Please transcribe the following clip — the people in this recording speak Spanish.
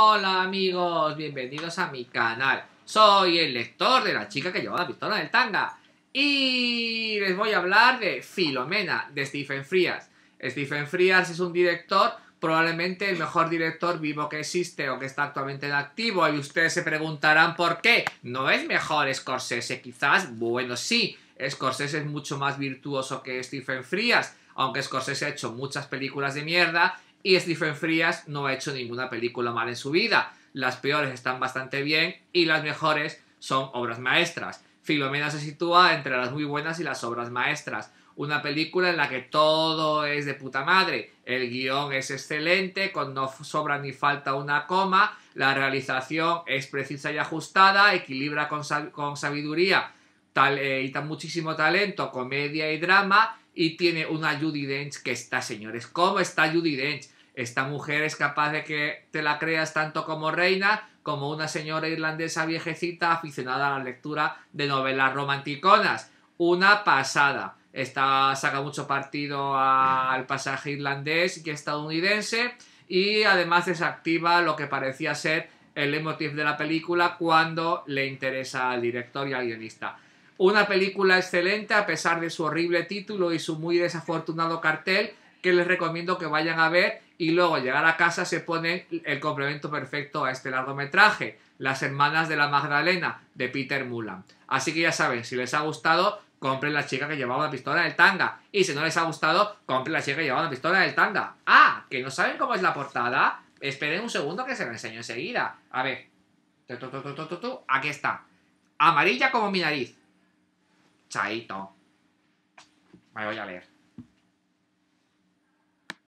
Hola amigos, bienvenidos a mi canal. Soy el lector de La chica que llevaba la pistola del tanga. Y les voy a hablar de Filomena, de Stephen Frears. Stephen Frears es un director, probablemente el mejor director vivo que existe o que está actualmente en activo. Y ustedes se preguntarán por qué. ¿No es mejor Scorsese quizás? Bueno, sí, Scorsese es mucho más virtuoso que Stephen Frears, aunque Scorsese ha hecho muchas películas de mierda y Stephen Frears no ha hecho ninguna película mala en su vida. Las peores están bastante bien y las mejores son obras maestras. Filomena se sitúa entre las muy buenas y las obras maestras. Una película en la que todo es de puta madre. El guión es excelente, con no sobra ni falta una coma. La realización es precisa y ajustada, equilibra con sabiduría y muchísimo talento, comedia y drama. Y tiene una Judi Dench que está, señores. ¿Cómo está Judi Dench? Esta mujer es capaz de que te la creas tanto como reina, como una señora irlandesa viejecita aficionada a la lectura de novelas romanticonas. Una pasada. Saca mucho partido al pasaje irlandés y estadounidense, y además desactiva lo que parecía ser el leitmotiv de la película cuando le interesa al director y al guionista. Una película excelente a pesar de su horrible título y su muy desafortunado cartel, que les recomiendo que vayan a ver y luego al llegar a casa se ponen el complemento perfecto a este largometraje, Las hermanas de la Magdalena, de Peter Mullan. Así que ya saben, si les ha gustado, compren La chica que llevaba la pistola del tanga. Y si no les ha gustado, compren La chica que llevaba la pistola del tanga. Ah, ¿que no saben cómo es la portada? Esperen un segundo que se lo enseño enseguida. A ver. Aquí está. Amarilla como mi nariz. Chaito. Me voy a leer.